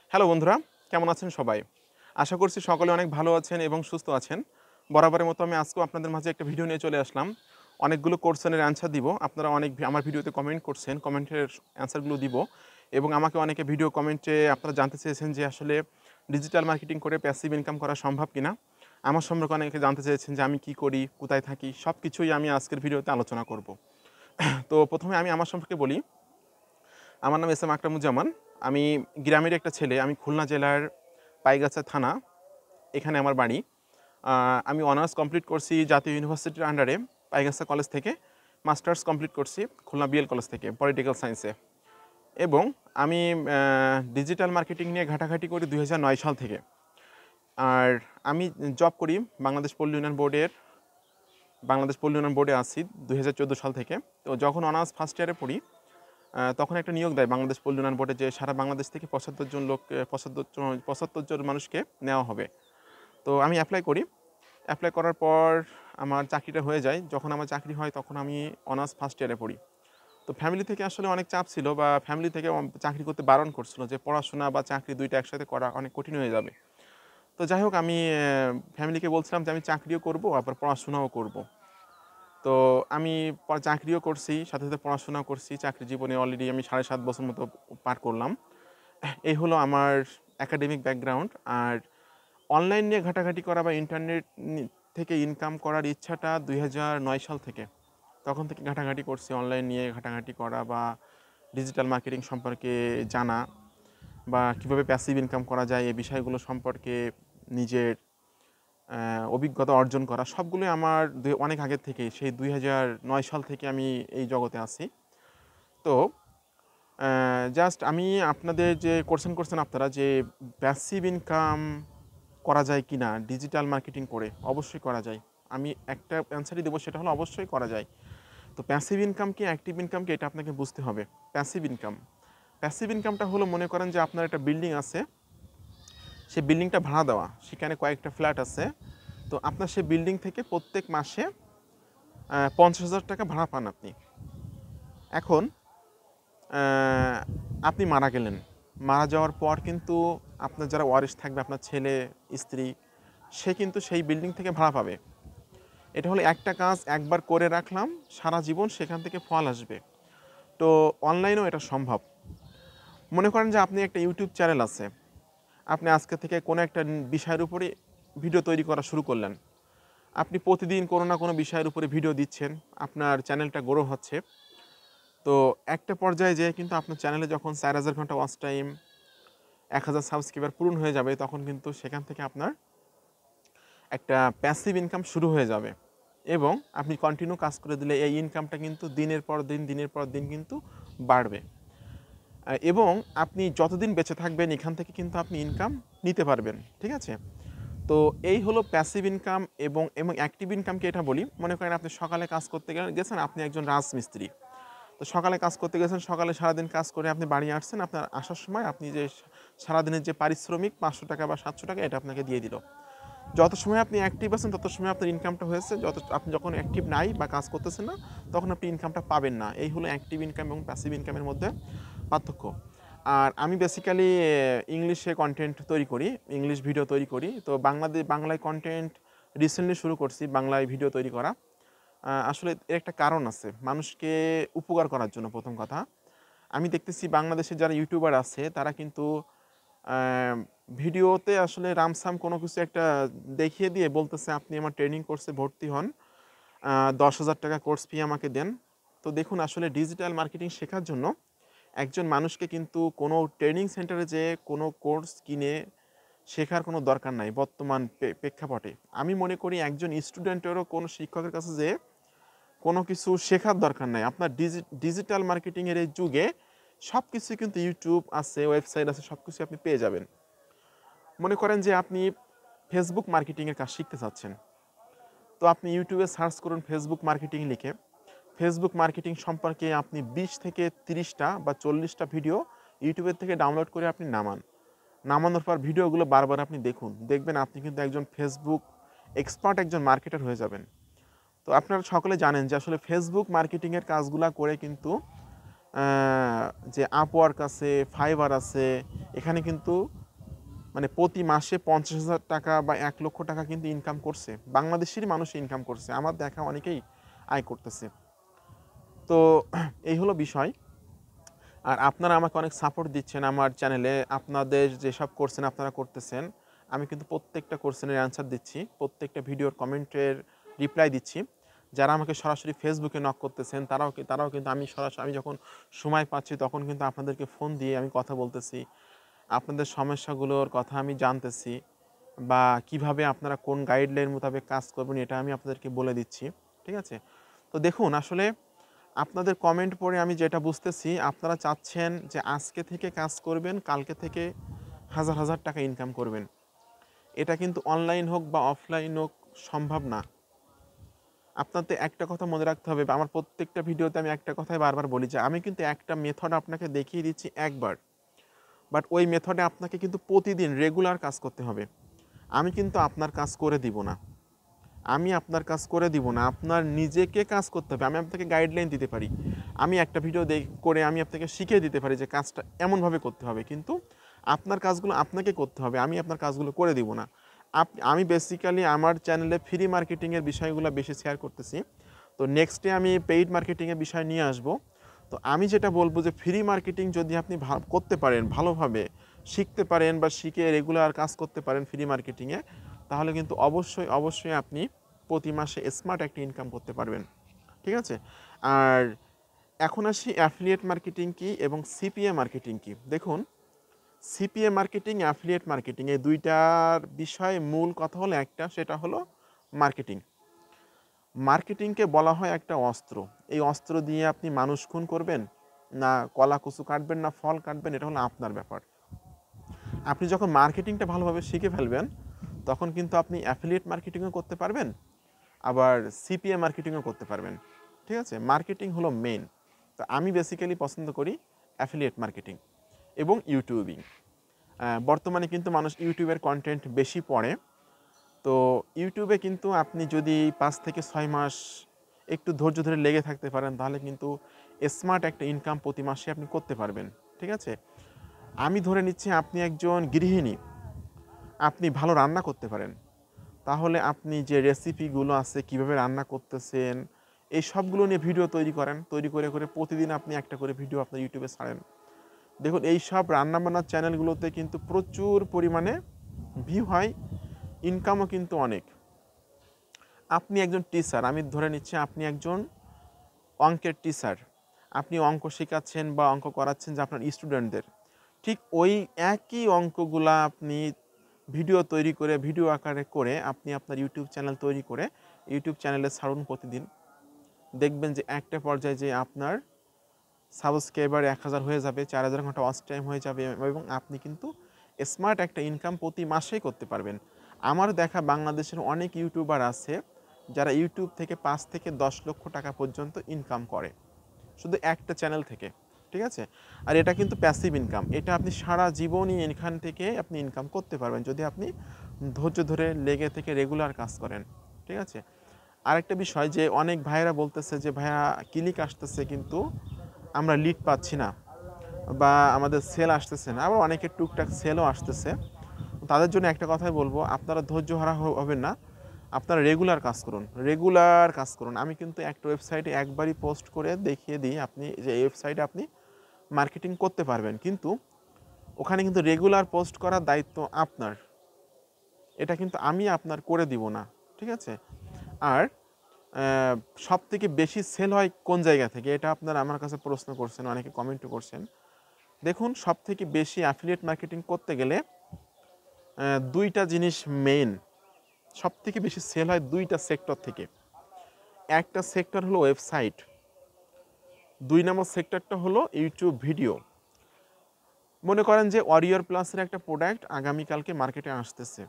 Hello বন্ধুরা, কেমন আছেন সবাই? আশা করছি সকলে অনেক ভালো আছেন এবং সুস্থ আছেন। বরাবরের মতো আমি আজকেও আপনাদের মাঝে একটা ভিডিও নিয়ে চলে আসলাম। অনেকগুলো কোয়েশ্চেনের অ্যান্সার দিব। আপনারা অনেক আমার ভিডিওতে কমেন্ট করছেন, কমেন্টের অ্যান্সারগুলো দিব এবং আমাকে অনেকে ভিডিও কমেন্টে আপনারা জানতে চেয়েছেন যে আসলে ডিজিটাল মার্কেটিং করে প্যাসিভ ইনকাম করা সম্ভব কিনা? আমার সম্পর্কে অনেকে জানতে চেয়েছেন যে আমি কি করি, কোথায় থাকি? সবকিছুই আমি আজকের ভিডিওতে আলোচনা করব। তো ১ম এ আমি আমার সম্পর্কে বলি। আমার নাম এস এম আকরামুজ্জামান। আমি গ্রামের একটা ছেলে। আমি খুলনা জেলার পাইগাছা থানা, এখানে আমার বাড়ি। আমি অনার্স কমপ্লিট করছি জাতীয় ইউনিভার্সিটির আন্ডারে পাইগাছা কলেজ থেকে। মাস্টার্স কমপ্লিট করছি খুলনা বিএল কলেজ থেকে পলিটিক্যাল সায়েন্সে। এবং আমি ডিজিটাল মার্কেটিং নিয়ে ঘাটাঘাটি করি ২০০৯ সাল থেকে। আর আমি জব করি বাংলাদেশ পল্লী উন্নয়ন বোর্ডে আছি ২০১৪ সাল থেকে। তো যখন অনার্স ফার্স্ট ইয়ারে পড়ি তখন একটা নিয়োগ দেয় বাংলাদেশ পল্লী উন্নয়ন বোর্ডে যে সারা বাংলাদেশ থেকে ৭৫ জন লোক ৭৫ জন মানুষকে নেওয়া হবে। তো আমি অ্যাপ্লাই করি। অ্যাপ্লাই করার পর আমার চাকরিটা হয়ে যায়। যখন আমার চাকরি হয় তখন আমি অনার্স ফার্স্ট ইয়ারে পড়ি। তো ফ্যামিলি থেকে আসলে অনেক চাপ ছিল বা ফ্যামিলি থেকে চাকরি করতে বারণ করছিল যে পড়াশোনা বা চাকরি ২ টা একসাথে করা অনেক কঠিন হয়ে যাবে। তো যাই হোক আমি ফ্যামিলিকে বলছিলাম যে আমি চাকরিও করব আবার পড়াশোনাও করব। তো আমি চাকরিও করছি, সাথে, সাথে পড়াশোনাও করছি। চাকরি জীবনে অলরেডি আমি ৭.৫ বছর মতো পার করলাম। এই হলো আমার একাডেমিক ব্যাকগ্রাউন্ড। আর অনলাইন নিয়ে ঘাটাঘাটি করা বা ইন্টারনেট থেকে ইনকাম করার ইচ্ছাটা ২০০৯ সাল থেকে। তখন থেকে ঘাটাঘাটি করছি অনলাইন নিয়ে ঘাটাঘাটি করা বা ডিজিটাল মার্কেটিং সম্পর্কে জানা বা কীভাবে প্যাসিভ ইনকাম করা যায় এই বিষয়গুলো সম্পর্কে নিজের অভিজ্ঞতা অর্জন করা সবগুলোই আমার অনেক আগের থেকেই সেই ২০০৯ সাল থেকে আমি এই জগতে আছি। তো জাস্ট আমি আপনাদের যে কোয়েশ্চেন করছেন আপনারা যে প্যাসিভ ইনকাম করা যায় কি না ডিজিটাল মার্কেটিং করে? অবশ্যই করা যায়। আমি একটা অ্যান্সারই দেবো, সেটা হলো অবশ্যই করা যায়। তো প্যাসিভ ইনকাম কি অ্যাক্টিভ ইনকাম কি এটা আপনাকে বুঝতে হবে। প্যাসিভ ইনকামটা হলো মনে করেন যে আপনার একটা বিল্ডিং আছে, সেই বিল্ডিংটা ভাড়া দেওয়া, সেখানে কয়েকটা ফ্ল্যাট আছে। তো আপনার সেই বিল্ডিং থেকে প্রত্যেক মাসে ৫০,০০০ টাকা ভাড়া পান আপনি। এখন আপনি মারা গেলেন। মারা যাওয়ার পর কিন্তু আপনার যারা ওয়ারিশ থাকবে, আপনার ছেলে, স্ত্রী, সে কিন্তু সেই বিল্ডিং থেকে ভাড়া পাবে। এটা হলো একটা কাজ একবার করে রাখলাম, সারা জীবন সেখান থেকে ফল আসবে। তো অনলাইনেও এটা সম্ভব। মনে করেন যে আপনি একটা ইউটিউব চ্যানেল আছে, আপনি আজকে থেকে কোনো একটা বিষয়ের উপরে ভিডিও তৈরি করা শুরু করলেন। আপনি প্রতিদিন কোনো না কোনো বিষয়ের উপরে ভিডিও দিচ্ছেন, আপনার চ্যানেলটা গ্রো হচ্ছে। তো একটা পর্যায়ে যেয়ে কিন্তু আপনার চ্যানেলে যখন ৪,০০০ ঘন্টা ওয়াচ টাইম, ১,০০০ সাবস্ক্রাইবার পূরণ হয়ে যাবে, তখন কিন্তু সেখান থেকে আপনার একটা প্যাসিভ ইনকাম শুরু হয়ে যাবে এবং আপনি কন্টিনিউ কাজ করে দিলে এই ইনকামটা কিন্তু দিনের পর দিন কিন্তু বাড়বে এবং আপনি যতদিন বেঁচে থাকবেন এখান থেকে কিন্তু আপনি ইনকাম নিতে পারবেন। ঠিক আছে? তো এই হলো প্যাসিভ ইনকাম এবং অ্যাক্টিভ ইনকামকে এটা বলি। মনে করেন আপনি সকালে কাজ করতে গেছেন, আপনি একজন রাজমিস্ত্রি। তো সকালে কাজ করতে গেছেন, সকালে সারাদিন কাজ করে আপনি বাড়ি আসছেন, আপনার আসার সময় আপনি যে সারাদিনের যে পারিশ্রমিক ৫০০ টাকা বা ৭০০ টাকা এটা আপনাকে দিয়ে দিল। যত সময় আপনি অ্যাক্টিভ আছেন তত সময় আপনার ইনকামটা হয়েছে, আপনি যখন অ্যাক্টিভ নাই বা কাজ করতেছেন না তখন আপনি ইনকামটা পাবেন না। এই হলো অ্যাক্টিভ ইনকাম এবং প্যাসিভ ইনকামের মধ্যে পার্থক্য। আর আমি বেসিক্যালি ইংলিশে কন্টেন্ট তৈরি করি, ইংলিশ ভিডিও তৈরি করি। তো বাংলায় কন্টেন্ট রিসেন্টলি শুরু করছি, বাংলায় ভিডিও তৈরি করা। আসলে এর একটা কারণ আছে, মানুষকে উপকার করার জন্য। প্রথম কথা, আমি দেখতেছি বাংলাদেশের যারা ইউটিউবার আছে তারা কিন্তু ভিডিওতে আসলে রামসাম কোনো কিছু একটা দেখিয়ে দিয়ে বলতেছে আপনি আমার ট্রেনিং কোর্সে ভর্তি হন, ১০,০০০ টাকা কোর্স ফি আমাকে দেন। তো দেখুন, আসলে ডিজিটাল মার্কেটিং শেখার জন্য একজন মানুষকে কিন্তু কোনো ট্রেনিং সেন্টারে যেয়ে কোনো কোর্স কিনে শেখার কোনো দরকার নাই বর্তমান প্রেক্ষাপটে। আমি মনে করি একজন স্টুডেন্টেরও কোনো শিক্ষকের কাছে যেয়ে কোনো কিছু শেখার দরকার নাই। আপনার ডিজিটাল মার্কেটিংয়ের এই যুগে সব কিছুই কিন্তু ইউটিউব আছে, ওয়েবসাইট আছে, সব কিছুই আপনি পেয়ে যাবেন। মনে করেন যে আপনি ফেসবুক মার্কেটিংয়ের কাজ শিখতে চাচ্ছেন, তো আপনি ইউটিউবে সার্চ করুন ফেসবুক মার্কেটিং লিখে। ফেসবুক মার্কেটিং সম্পর্কে আপনি ২০ থেকে ৩০টা বা ৪০টা ভিডিও ইউটিউবের থেকে ডাউনলোড করে আপনি নামানোর পর ভিডিওগুলো বারবার আপনি দেখবেন আপনি কিন্তু একজন ফেসবুক এক্সপার্ট, একজন মার্কেটার হয়ে যাবেন। তো আপনারা সকলে জানেন যে আসলে ফেসবুক মার্কেটিংয়ের কাজগুলা করে কিন্তু যে আপওয়ার্ক আছে, ফাইবার আছে, এখানে কিন্তু মানে প্রতি মাসে 50,000 টাকা বা 1 লক্ষ টাকা কিন্তু ইনকাম করছে, বাংলাদেশেরই মানুষ ইনকাম করছে, আমার দেখা অনেকেই আয় করতেছে। তো এই হলো বিষয়। আর আপনারা আমাকে অনেক সাপোর্ট দিচ্ছেন আমার চ্যানেলে, আপনাদের যেসব কোশ্চেন আপনারা করতেছেন, আমি কিন্তু প্রত্যেকটা কোশ্চেনের অ্যান্সার দিচ্ছি, প্রত্যেকটা ভিডিওর কমেন্টের রিপ্লাই দিচ্ছি। যারা আমাকে সরাসরি ফেসবুকে নক করতেছেন তারাও কিন্তু আমি সরাসরি, আমি যখন সময় পাচ্ছি তখন কিন্তু আপনাদেরকে ফোন দিয়ে আমি কথা বলতেছি, আপনাদের সমস্যাগুলোর কথা আমি জানতেছি, বা কিভাবে আপনারা কোন গাইডলাইন মোতাবেক কাজ করবেন এটা আমি আপনাদেরকে বলে দিচ্ছি। ঠিক আছে? তো দেখুন, আসলে আপনাদের কমেন্ট পড়ে আমি যেটা বুঝতেছি, আপনারা চাচ্ছেন যে আজকে থেকে কাজ করবেন, কালকে থেকে হাজার হাজার টাকা ইনকাম করবেন। এটা কিন্তু অনলাইন হোক বা অফলাইন হোক সম্ভব না। আপনাদের একটা কথা মনে রাখতে হবে, আমার প্রত্যেকটা ভিডিওতে আমি একটা কথাই বারবার বলি যে আমি কিন্তু একটা মেথড আপনাকে দেখিয়ে দিচ্ছি একবার, বাট ওই মেথডে আপনাকে কিন্তু প্রতিদিন রেগুলার কাজ করতে হবে। আমি কিন্তু আপনার কাজ করে দিব না, আপনার নিজেকে কাজ করতে হবে। আমি আপনাকে গাইডলাইন দিতে পারি, আমি একটা ভিডিও করে আমি আপনাকে শিখিয়ে দিতে পারি যে কাজটা এমনভাবে করতে হবে, কিন্তু আপনার কাজগুলো আপনাকে করতে হবে, আমি আপনার কাজগুলো করে দিব না। আমি বেসিক্যালি আমার চ্যানেলে ফ্রি মার্কেটিংয়ের বিষয়গুলো বেশি শেয়ার করতেছি। তো নেক্সটে আমি পেইড মার্কেটিংয়ের বিষয় নিয়ে আসব। তো আমি যেটা বলবো যে ফ্রি মার্কেটিং যদি আপনি করতে পারেন, ভালোভাবে শিখতে পারেন বা শিখে রেগুলার কাজ করতে পারেন ফ্রি মার্কেটিংয়ে, তাহলে কিন্তু অবশ্যই আপনি প্রতি মাসে স্মার্ট একটা ইনকাম করতে পারবেন। ঠিক আছে? আর এখন আসি অ্যাফিলিয়েট মার্কেটিং কী এবং সিপিএ মার্কেটিং কী। দেখুন, সিপিএ মার্কেটিং, অ্যাফিলিয়েট মার্কেটিং, এই দুইটার বিষয়ে মূল কথা হলো একটা, সেটা হলো মার্কেটিং। মার্কেটিংকে বলা হয় একটা অস্ত্র। এই অস্ত্র দিয়ে আপনি মানুষ খুন করবেন, না কলা কচু কাটবেন, না ফল কাটবেন, এটা হলো আপনার ব্যাপার। আপনি যখন মার্কেটিংটা ভালোভাবে শিখে ফেলবেন, তখন কিন্তু আপনি অ্যাফিলিয়েট মার্কেটিংও করতে পারবেন, আবার সিপিএ মার্কেটিংও করতে পারবেন। ঠিক আছে? মার্কেটিং হলো মেন। তো আমি বেসিক্যালি পছন্দ করি অ্যাফিলিয়েট মার্কেটিং এবং ইউটিউবিং। বর্তমানে কিন্তু মানুষ ইউটিউবের কন্টেন্ট বেশি পড়ে। তো ইউটিউবে কিন্তু আপনি যদি 5 থেকে 6 মাস একটু ধৈর্য ধরে লেগে থাকতে পারেন, তাহলে কিন্তু স্মার্ট একটা ইনকাম প্রতি মাসে আপনি করতে পারবেন। ঠিক আছে? আমি ধরে নিচ্ছি আপনি একজন গৃহিণী, আপনি ভালো রান্না করতে পারেন, তাহলে আপনি যে রেসিপিগুলো আছে কীভাবে রান্না করতেছেন এই সবগুলো নিয়ে ভিডিও তৈরি করেন, তৈরি করে প্রতিদিন আপনি একটা করে ভিডিও আপনার ইউটিউবে ছাড়েন। দেখুন, এই সব রান্নাবান্নার চ্যানেলগুলোতে কিন্তু প্রচুর পরিমাণে ভিউ হয়, ইনকামও কিন্তু অনেক। আপনি একজন টিচার, আমি ধরে নিচ্ছি আপনি একজন অঙ্কের টিচার, আপনি অঙ্ক শেখাচ্ছেন বা অঙ্ক করাচ্ছেন যে আপনার স্টুডেন্টদের, ঠিক ওই একই অঙ্কগুলা আপনি ভিডিও তৈরি করে, ভিডিও আকারে করে আপনি আপনার ইউটিউব চ্যানেল তৈরি করে ইউটিউব চ্যানেলে ছাড়ুন প্রতিদিন। দেখবেন যে একটা পর্যায়ে যে আপনার সাবস্ক্রাইবার 1000 হয়ে যাবে, 4000 ঘন্টা ওয়াচ টাইম হয়ে যাবে, এবং আপনি কিন্তু স্মার্ট একটা ইনকাম প্রতি মাসেই করতে পারবেন। আমার দেখা বাংলাদেশের অনেক ইউটিউবার আছে যারা ইউটিউব থেকে 5 থেকে 10 লক্ষ টাকা পর্যন্ত ইনকাম করে শুধু একটা চ্যানেল থেকে। ঠিক আছে? আর এটা কিন্তু প্যাসিভ ইনকাম, এটা আপনি সারা জীবনই এখান থেকে আপনি ইনকাম করতে পারবেন যদি আপনি ধৈর্য ধরে লেগে থেকে রেগুলার কাজ করেন। ঠিক আছে? আরেকটা বিষয় যে অনেক ভাইয়েরা বলতেছে যে ভাইয়া ক্লিক আসতেছে কিন্তু আমরা লিড পাচ্ছি না, বা আমাদের সেল আসতেছে না, আবার অনেকের টুকটাক সেলও আসতেছে। তাদের জন্য একটা কথাই বলবো, আপনারা ধৈর্য হারা হবেন না, আপনারা রেগুলার কাজ করুন। আমি কিন্তু একটা ওয়েবসাইটে একবারই পোস্ট করে দেখিয়ে দিই আপনি যে এই ওয়েবসাইটে আপনি মার্কেটিং করতে পারবেন, কিন্তু ওখানে কিন্তু রেগুলার পোস্ট করার দায়িত্ব আপনার, এটা কিন্তু আমি আপনার করে দিব না। ঠিক আছে? আর সব থেকে বেশি সেল হয় কোন জায়গা থেকে, এটা আপনারা আমার কাছে প্রশ্ন করছেন, অনেকে কমেন্টও করছেন। দেখুন, সব থেকে বেশি অ্যাফিলিয়েট মার্কেটিং করতে গেলে দুইটা জিনিস মেইন, সব থেকে বেশি সেল হয় দুইটা সেক্টর থেকে। একটা সেক্টর হলো ওয়েবসাইট, 2 নম্বর সেক্টরটা হলো ইউটিউব ভিডিও। মনে করেন যে ওয়ারিয়র প্লাসের একটা প্রোডাক্ট আগামীকালকে মার্কেটে আসতেছে,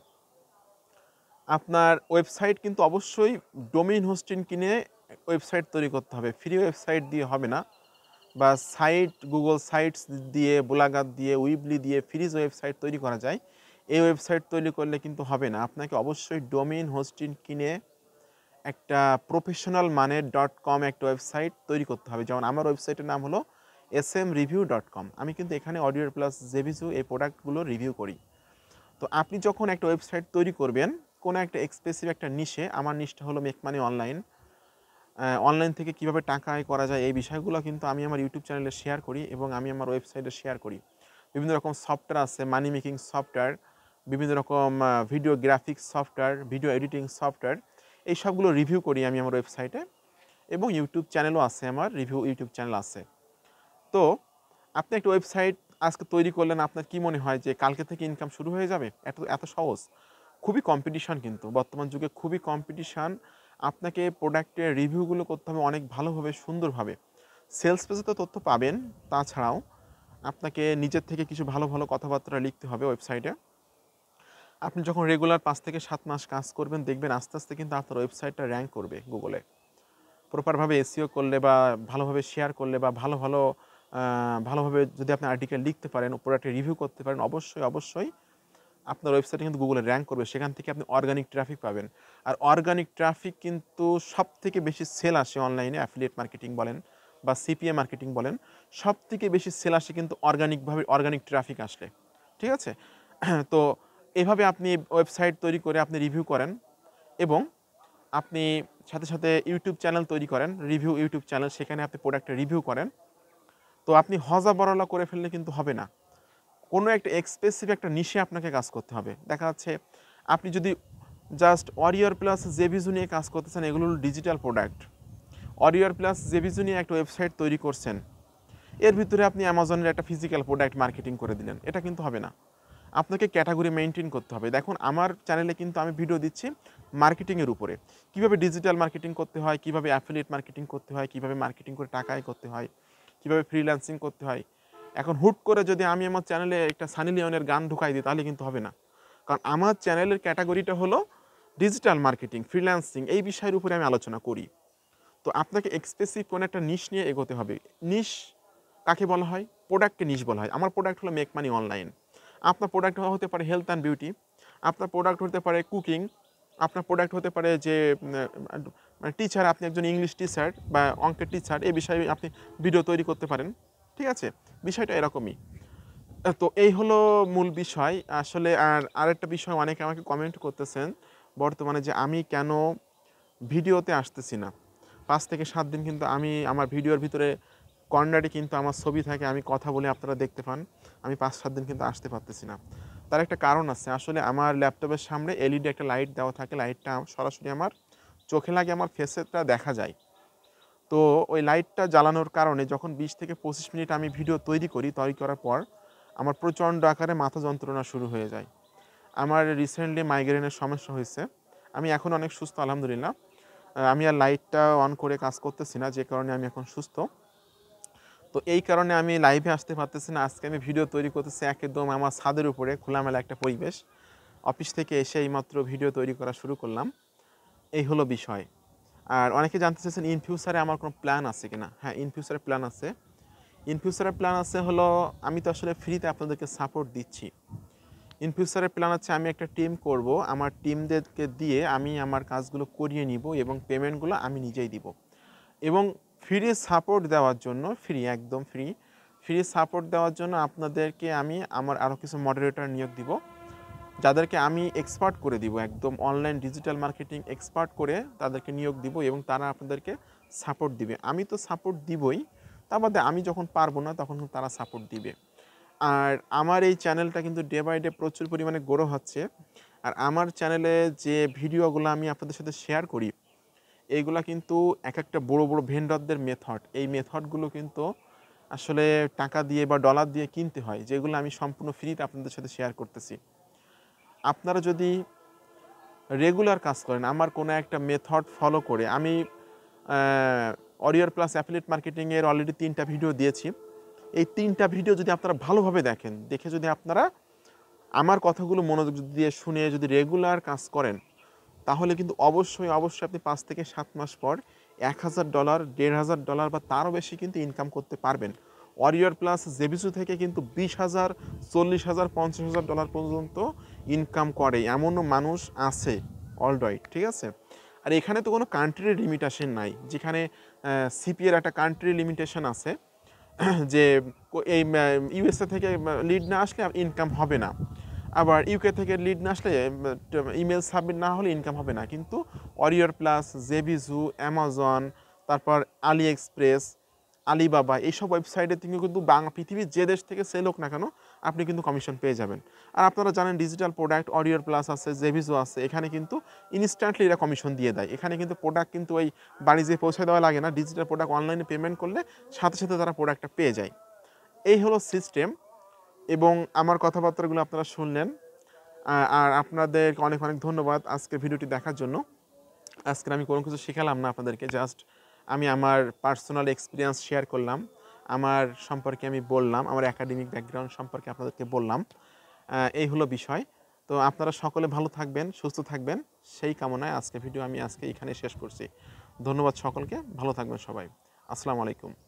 আপনার ওয়েবসাইট কিন্তু অবশ্যই ডোমেইন হোস্টিং কিনে ওয়েবসাইট তৈরি করতে হবে, ফ্রি ওয়েবসাইট দিয়ে হবে না, বা গুগল সাইটস দিয়ে, ব্লগার দিয়ে, উইবলি দিয়ে ফ্রিজ ওয়েবসাইট তৈরি করা যায়। এই ওয়েবসাইট তৈরি করলে কিন্তু হবে না, আপনাকে অবশ্যই ডোমেইন হোস্টিং কিনে একটা প্রফেশনাল মানের .com একটা ওয়েবসাইট তৈরি করতে হবে। যেমন আমার ওয়েবসাইটের নাম হলো smreview.com। আমি কিন্তু এখানে অডিও প্লাস জেভিজু এই প্রোডাক্টগুলো রিভিউ করি। তো আপনি যখন একটা ওয়েবসাইট তৈরি করবেন কোনো একটা এক্সপেসিভ একটা নিশে, আমার নিশটা হলো মেক মানি অনলাইন, অনলাইন থেকে কিভাবে টাকা আয় করা যায় এই বিষয়গুলো কিন্তু আমি আমার ইউটিউব চ্যানেলে শেয়ার করি এবং আমি আমার ওয়েবসাইটে শেয়ার করি। বিভিন্ন রকম সফটওয়্যার আছে, মানি মেকিং সফটওয়্যার, বিভিন্ন রকম video graphics software, video editing software, এই সবগুলো রিভিউ করি আমি আমার ওয়েবসাইটে এবং ইউটিউব চ্যানেলও আছে, আমার রিভিউ ইউটিউব চ্যানেল আছে। তো আপনি একটা ওয়েবসাইট আজকে তৈরি করলেন, আপনার কি মনে হয় যে কালকে থেকে ইনকাম শুরু হয়ে যাবে? এত সহজ? খুবই কম্পিটিশন, কিন্তু বর্তমান যুগে খুবই কম্পিটিশান। আপনাকে প্রোডাক্টের রিভিউগুলো করতে হবে অনেক ভালোভাবে, সুন্দরভাবে। সেলস পেজে তো তথ্য পাবেন, তাছাড়াও আপনাকে নিজের থেকে কিছু ভালো ভালো কথাবার্তা লিখতে হবে ওয়েবসাইটে। আপনি যখন রেগুলার 5 থেকে 7 মাস কাজ করবেন, দেখবেন আস্তে আস্তে কিন্তু আপনার ওয়েবসাইটটা র্যাঙ্ক করবে গুগলে। প্রপারভাবে এসইও করলে বা ভালোভাবে শেয়ার করলে বা ভালোভাবে যদি আপনি আর্টিকেল লিখতে পারেন, প্রোডাক্টের রিভিউ করতে পারেন, অবশ্যই আপনার ওয়েবসাইটে কিন্তু গুগলে র্যাঙ্ক করবে। সেখান থেকে আপনি অর্গানিক ট্রাফিক পাবেন। আর অর্গানিক ট্রাফিক কিন্তু সবথেকে বেশি সেল আসে অনলাইনে, অ্যাফিলিয়েট মার্কেটিং বলেন বা সিপিএ মার্কেটিং বলেন, সবথেকে বেশি সেল আসে কিন্তু অর্গানিক ট্রাফিক আসলে। ঠিক আছে? তো এভাবে আপনি ওয়েবসাইট তৈরি করে আপনি রিভিউ করেন এবং আপনি সাথে ইউটিউব চ্যানেল তৈরি করেন, রিভিউ ইউটিউব চ্যানেল, সেখানে আপনি প্রোডাক্টের রিভিউ করেন। তো আপনি হযা বরলা করে ফেললে কিন্তু হবে না। কোনো একটা এক্সপেসিভ একটা নিশে আপনাকে কাজ করতে হবে। দেখা যাচ্ছে আপনি যদি জাস্ট ওয়ারিয়র প্লাস জেভিজু নিয়ে কাজ করতেছেন, এগুলো হলো digital product. Warrior plus JVZoo নিয়ে একটা ওয়েবসাইট তৈরি করছেন, এর ভিতরে আপনি অ্যামাজনের একটা ফিজিক্যাল প্রোডাক্ট মার্কেটিং করে দিলেন, এটা কিন্তু হবে না। আপনাকে ক্যাটাগরি মেইনটেইন করতে হবে। দেখুন আমার চ্যানেলে কিন্তু আমি ভিডিও দিচ্ছি মার্কেটিংয়ের উপরে, কীভাবে ডিজিটাল মার্কেটিং করতে হয়, কীভাবে অ্যাফিলিয়েট মার্কেটিং করতে হয়, কীভাবে মার্কেটিং করে টাকা আয় করতে হয়, কীভাবে ফ্রিল্যান্সিং করতে হয়। এখন হুট করে যদি আমি আমার চ্যানেলে একটা সানি লিওনের গান ঢুকাই দিই, তাহলে কিন্তু হবে না। কারণ আমার চ্যানেলের ক্যাটাগরিটা হলো ডিজিটাল মার্কেটিং, ফ্রিল্যান্সিং, এই বিষয়ের উপরে আমি আলোচনা করি। তো আপনাকে এক্সপেসিভ কোনো একটা নিশ নিয়ে এগোতে হবে। নিশ কাকে বলা হয়? প্রোডাক্টকে নিশ বলা হয়। আমার প্রোডাক্ট হলো মেক মানি অনলাইন। আপনার প্রোডাক্ট হতে পারে হেলথ অ্যান্ড বিউটি, আপনার প্রোডাক্ট হতে পারে কুকিং, আপনার প্রোডাক্ট হতে পারে যে মানে টিচার, আপনি একজন ইংলিশ টিচার বা অঙ্কের টিচার, এই বিষয়ে আপনি ভিডিও তৈরি করতে পারেন। ঠিক আছে? বিষয়টা এরকমই। তো এই হলো মূল বিষয় আসলে। আর আরেকটা বিষয়, অনেকে আমাকে কমেন্ট করতেছেন বর্তমানে যে আমি কেন ভিডিওতে আসতেছি না। 5 থেকে 7 দিন কিন্তু আমি আমার ভিডিওর ভিতরে কর্নারে কিন্তু আমার ছবি থাকে, আমি কথা বলে আপনারা দেখতে পান। আমি 5-7 দিন কিন্তু আসতে পারতেছি না। তার একটা কারণ আছে। আসলে আমার ল্যাপটপের সামনে এলইডি একটা লাইট দেওয়া থাকে, লাইটটা সরাসরি আমার চোখে লাগে, আমার ফেসেটা দেখা যায়। তো ওই লাইটটা জ্বালানোর কারণে যখন 20 থেকে 25 মিনিট আমি ভিডিও তৈরি করার পর আমার প্রচণ্ড আকারে মাথা যন্ত্রণা শুরু হয়ে যায়। আমার রিসেন্টলি মাইগ্রেনের সমস্যা হয়েছে। আমি এখন অনেক সুস্থ আলহামদুলিল্লাহ। আমি আর লাইটটা অন করে কাজ করতেছি না, যে কারণে আমি এখন সুস্থ। তো এই কারণে আমি লাইভে আসতে পারতেছি না। আজকে আমি ভিডিও তৈরি করতেছি একদম আমার ছাদের উপরে, খোলামেলা একটা পরিবেশ। অফিস থেকে এসে এইমাত্র ভিডিও তৈরি করা শুরু করলাম। এই হলো বিষয়। আর অনেকে জানতে চাইছেন ইন ফিউচারে আমার কোনো প্ল্যান আছে কিনা। হ্যাঁ, ইন ফিউচারে প্ল্যান আছে। ইন ফিউচারের প্ল্যান আছে হলো, আমি তো আসলে ফ্রিতে আপনাদেরকে সাপোর্ট দিচ্ছি। ইন ফিউচারের প্ল্যান আছে আমি একটা টিম করব, আমার টিমদেরকে দিয়ে আমি আমার কাজগুলো করিয়ে নিব এবং পেমেন্টগুলো আমি নিজেই দিব। এবং ফ্রি সাপোর্ট দেওয়ার জন্য, একদম ফ্রি সাপোর্ট দেওয়ার জন্য আপনাদেরকে আমি আমার আরও কিছু মডারেটর নিয়োগ দিব, যাদেরকে আমি এক্সপার্ট করে দিব, একদম অনলাইন ডিজিটাল মার্কেটিং এক্সপার্ট করে তাদেরকে নিয়োগ দিব এবং তারা আপনাদেরকে সাপোর্ট দিবে। আমি তো সাপোর্ট দিবই, তা বাদে আমি যখন পারবো না তখন তারা সাপোর্ট দিবে। আর আমার এই চ্যানেলটা কিন্তু ডে বাই ডে প্রচুর পরিমাণে গ্রো হচ্ছে। আর আমার চ্যানেলে যে ভিডিওগুলো আমি আপনাদের সাথে শেয়ার করি, এইগুলা কিন্তু একটা বড় ভেন্ডরদের মেথড। এই মেথডগুলো কিন্তু আসলে টাকা দিয়ে বা ডলার দিয়ে কিনতে হয়, যেগুলো আমি সম্পূর্ণ ফ্রিতে আপনাদের সাথে শেয়ার করতেছি। আপনারা যদি রেগুলার কাজ করেন, আমার কোনো একটা মেথড ফলো করে, আমি ওয়ারিয়র প্লাস অ্যাফিলিয়েট মার্কেটিংয়ের অলরেডি 3টা ভিডিও দিয়েছি। এই 3টা ভিডিও যদি আপনারা ভালোভাবে দেখেন, দেখে যদি আপনারা আমার কথাগুলো মনোযোগ দিয়ে শুনে যদি রেগুলার কাজ করেন, তাহলে কিন্তু অবশ্যই আপনি 5 থেকে 7 মাস পর $1000, $1500 বা তারও বেশি কিন্তু ইনকাম করতে পারবেন। ওয়ারিয়র প্লাস জেভিসু থেকে কিন্তু $20,000, $40,000, $50,000 পর্যন্ত ইনকাম করে এমনও মানুষ আছে অলরাইট। ঠিক আছে? আর এখানে তো কোনো কান্ট্রির লিমিটেশন নাই, যেখানে সিপিএর একটা কান্ট্রি লিমিটেশন আছে যে এই ইউএসএ থেকে লিড না আসলে ইনকাম হবে না। আবার ইউকে থেকে লিড না আসলে ইমেল সাবমিট না হলে ইনকাম হবে না। কিন্তু ওয়ারিয়র প্লাস, জেবিজু, অ্যামাজন, তারপর আলি এক্সপ্রেস, আলিবাবা এইসব ওয়েবসাইটে থেকে কিন্তু পৃথিবীর যে দেশ থেকে সেল হোক না কেন আপনি কিন্তু কমিশন পেয়ে যাবেন। আর আপনারা জানেন ডিজিটাল প্রোডাক্ট ওয়ারিয়র প্লাস আছে, জেবিজু আছে, এখানে কিন্তু ইনস্ট্যান্টলি এরা কমিশন দিয়ে দেয়। এখানে কিন্তু প্রোডাক্ট কিন্তু ওই বাড়ি যেয়ে পৌঁছে দেওয়া লাগে না, ডিজিটাল প্রোডাক্ট অনলাইনে পেমেন্ট করলে সাথে সাথে তারা প্রোডাক্টটা পেয়ে যায়। এই হলো সিস্টেম। এবং আমার কথাবার্তাগুলো আপনারা শুনলেন। আর আপনাদেরকে অনেক অনেক ধন্যবাদ আজকের ভিডিওটি দেখার জন্য। আজকে আমি কোনো কিছু শেখালাম না আপনাদেরকে, জাস্ট আমি আমার পার্সোনাল এক্সপিরিয়েন্স শেয়ার করলাম, আমার সম্পর্কে আমি বললাম, আমার একাডেমিক ব্যাকগ্রাউন্ড সম্পর্কে আপনাদেরকে বললাম। এই হলো বিষয়। তো আপনারা সকলে ভালো থাকবেন, সুস্থ থাকবেন, সেই কামনায় আজকে ভিডিও আমি আজকে এখানে শেষ করছি। ধন্যবাদ সকলকে, ভালো থাকবেন সবাই। আসসালামু আলাইকুম।